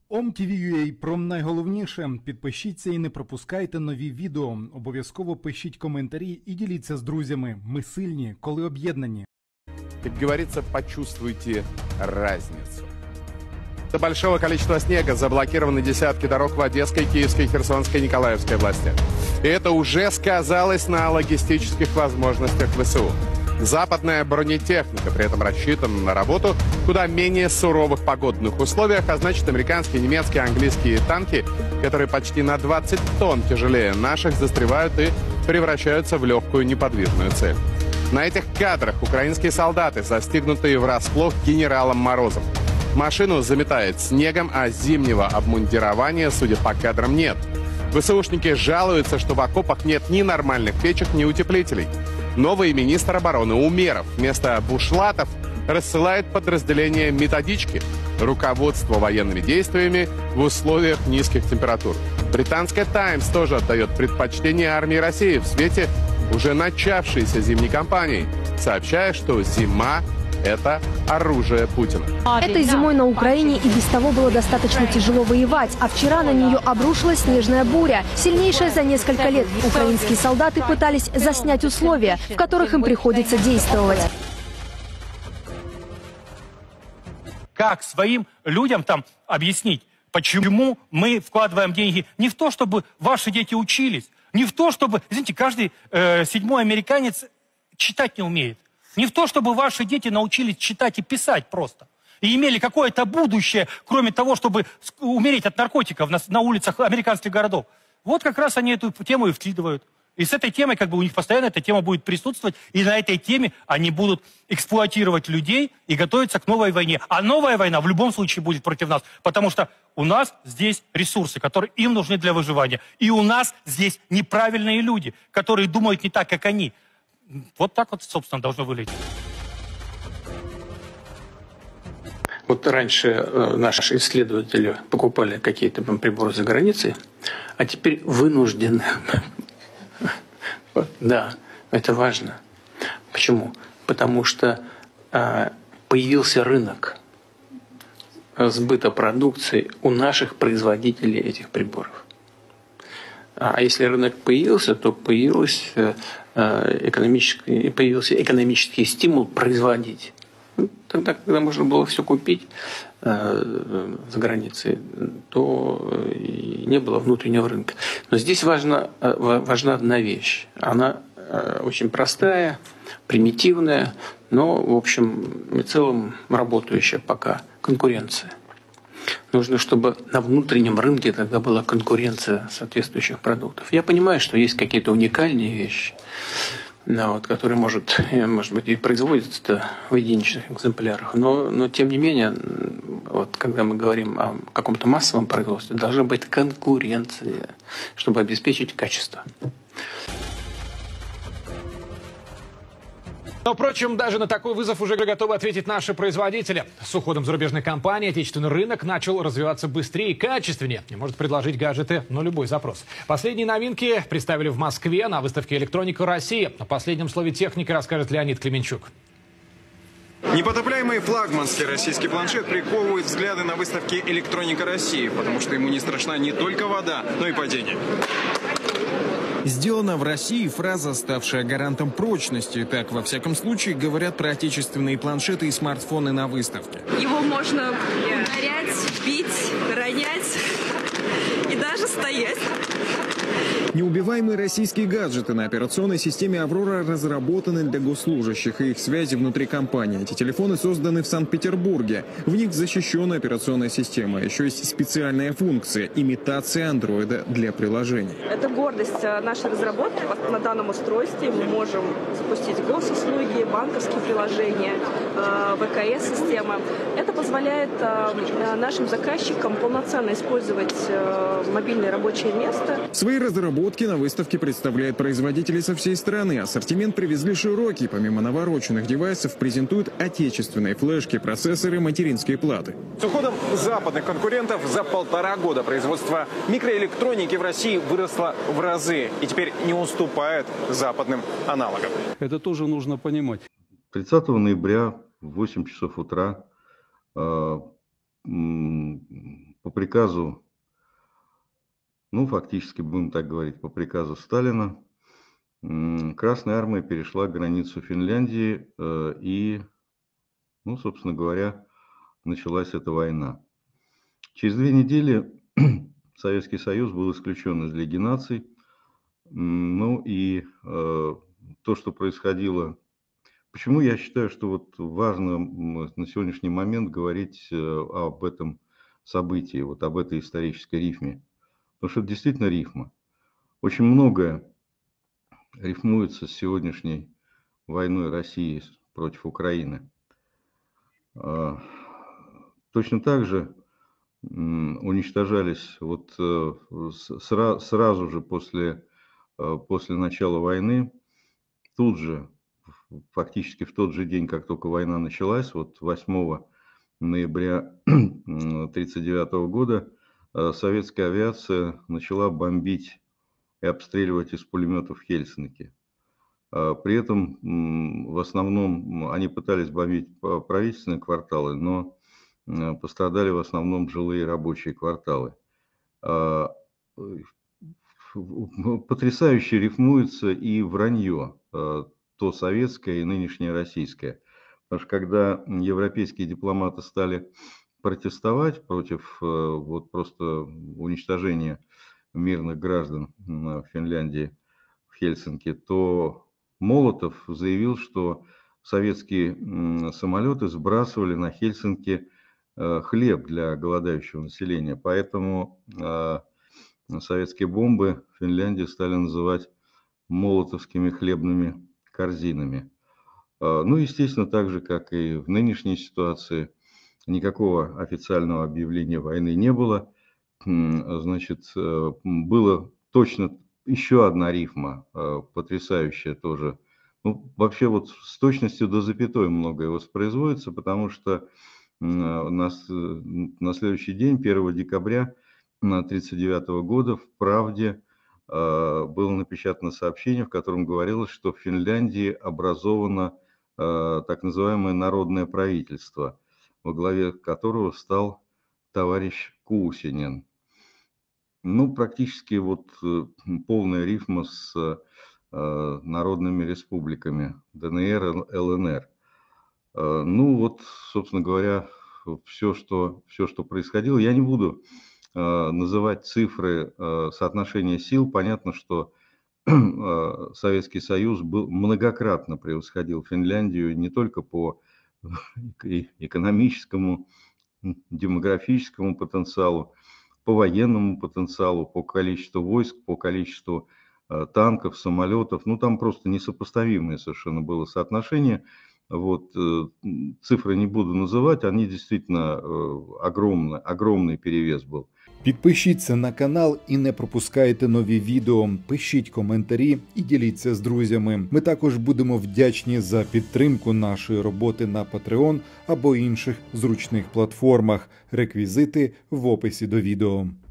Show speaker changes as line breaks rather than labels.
OMTV.ua про найголовніше. Підпишіться і не пропускайте нові відео. Обов'язково пишіть коментарі і діліться з друзями. Ми сильні, коли об'єднані.
Как говорится, почувствуйте разницу. До большого количества снега заблокированы десятки дорог в Одесской, Киевской, Херсонской, Николаевской областях. И это уже сказалось на логистических возможностях ВСУ. Западная бронетехника при этом рассчитана на работу в куда менее суровых погодных условиях, а значит, американские, немецкие, английские танки, которые почти на 20 тонн тяжелее наших, застревают и превращаются в легкую неподвижную цель. На этих кадрах украинские солдаты, застигнутые врасплох генералом Морозом. Машину заметает снегом, а зимнего обмундирования, судя по кадрам, нет. ВСУшники жалуются, что в окопах нет ни нормальных печек, ни утеплителей. Новый министр обороны Умеров вместо бушлатов рассылает подразделения методички, руководство военными действиями в условиях низких температур. Британская «Таймс» тоже отдает предпочтение армии России в свете уже начавшейся зимней кампании, сообщая, что зима – это оружие Путина.
Этой зимой на Украине и без того было достаточно тяжело воевать, а вчера на нее обрушилась снежная буря, сильнейшая за несколько лет. Украинские солдаты пытались заснять условия, в которых им приходится действовать.
Как своим людям там объяснить, почему мы вкладываем деньги не в то, чтобы ваши дети учились, не в то, чтобы, извините, каждый седьмой американец читать не умеет. Не в то, чтобы ваши дети научились читать и писать просто. И имели какое-то будущее, кроме того, чтобы умереть от наркотиков на улицах американских городов. Вот как раз они эту тему и вкидывают. И с этой темой, как бы у них постоянно эта тема будет присутствовать. И на этой теме они будут эксплуатировать людей и готовиться к новой войне. А новая война в любом случае будет против нас. Потому что у нас здесь ресурсы, которые им нужны для выживания. И у нас здесь неправильные люди, которые думают не так, как они. Вот так вот, собственно, должно выглядеть.
Вот раньше наши исследователи покупали какие-то приборы за границей, а теперь вынуждены. Да, это важно. Почему? Потому что появился рынок сбыта продукции у наших производителей этих приборов. А если рынок появился, то появился экономический стимул производить. Тогда, когда можно было все купить за границей, то и не было внутреннего рынка. Но здесь важна одна вещь. Она очень простая, примитивная, но, в общем и целом, работающая пока конкуренция. Нужно, чтобы на внутреннем рынке тогда была конкуренция соответствующих продуктов. Я понимаю, что есть какие-то уникальные вещи, которые, может быть, и производятся в единичных экземплярах, но тем не менее, когда мы говорим о каком-то массовом производстве, должна быть конкуренция, чтобы обеспечить качество.
Но, впрочем, даже на такой вызов уже готовы ответить наши производители. С уходом зарубежной компании отечественный рынок начал развиваться быстрее и качественнее и может предложить гаджеты на любой запрос. Последние новинки представили в Москве на выставке «Электроника России». О последнем слове техники расскажет Леонид Клименчук.
Непотопляемый флагманский российский планшет приковывает взгляды на выставке «Электроника России», потому что ему не страшна не только вода, но и падение.
Сделано в России — фраза, ставшая гарантом прочности. Так, во всяком случае, говорят про отечественные планшеты и смартфоны на выставке.
Его можно ударять, бить, ронять и даже стоять.
Неубиваемые российские гаджеты на операционной системе «Аврора» разработаны для госслужащих и их связи внутри компании. Эти телефоны созданы в Санкт-Петербурге. В них защищенная операционная система. Еще есть специальная функция – имитация андроида для приложений.
Это гордость нашей разработки. На данном устройстве мы можем запустить госуслуги, банковские приложения, ВКС-системы. Это позволяет нашим заказчикам полноценно использовать мобильное рабочее место.
Свои разработки на выставке представляют производители со всей страны. Ассортимент привезли широкий. Помимо навороченных девайсов презентуют отечественные флешки, процессоры, материнские платы.
С уходом западных конкурентов за 1,5 года производство микроэлектроники в России выросло в разы и теперь не уступает западным аналогам.
Это тоже нужно понимать.
30 ноября в 8 часов утра по приказу, ну, фактически, будем так говорить, по приказу Сталина, Красная Армия перешла границу Финляндии и, ну, собственно говоря, началась эта война. Через 2 недели Советский Союз был исключен из Лиги наций. Ну и то, что происходило... Почему я считаю, что вот важно на сегодняшний момент говорить об этом событии, вот об этой исторической рифме? Потому что это действительно рифма. Очень многое рифмуется с сегодняшней войной России против Украины. Точно так же уничтожались вот сразу же после начала войны, тут же, фактически в тот же день, как только война началась, вот 8 ноября 1939 года, советская авиация начала бомбить и обстреливать из пулеметов Хельсинки. При этом в основном они пытались бомбить правительственные кварталы, но пострадали в основном жилые рабочие кварталы. Потрясающе рифмуется и вранье, то советское и нынешнее российское. Потому что когда европейские дипломаты стали протестовать против вот просто уничтожения мирных граждан в Финляндии, в Хельсинки, то Молотов заявил, что советские самолеты сбрасывали на Хельсинки хлеб для голодающего населения. Поэтому советские бомбы в Финляндии стали называть молотовскими хлебными корзинами. Ну, естественно, так же, как и в нынешней ситуации, никакого официального объявления войны не было. Значит, было точно еще одна рифма, потрясающая тоже. Ну, вообще вот с точностью до запятой многое воспроизводится, потому что на следующий день, 1 декабря 1939 года, в «Правде» было напечатано сообщение, в котором говорилось, что в Финляндии образовано так называемое народное правительство, во главе которого стал товарищ Куусинен. Ну, практически вот полная рифма с народными республиками ДНР, ЛНР. Ну, вот, собственно говоря, все, что происходило. Я не буду называть цифры соотношения сил. Понятно, что Советский Союз многократно превосходил Финляндию не только по экономическому, демографическому потенциалу, по военному потенциалу, по количеству войск, по количеству танков, самолетов. Ну, там просто несопоставимое совершенно было соотношение. Вот, цифры не буду називати, вони дійсно огромний перевес був.
Підпишіться на канал і не пропускайте нові відео, пишіть коментарі і діліться з друзями. Ми також будемо вдячні за підтримку нашої роботи на Patreon або інших зручних платформах. Реквізити в описі до відео.